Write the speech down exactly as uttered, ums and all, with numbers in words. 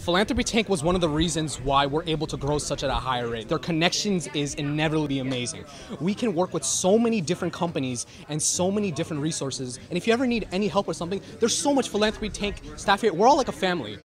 Philanthropy Tank was one of the reasons why we're able to grow such at a higher rate. Their connections is inevitably amazing. We can work with so many different companies and so many different resources. And if you ever need any help with something, there's so much Philanthropy Tank staff here. We're all like a family.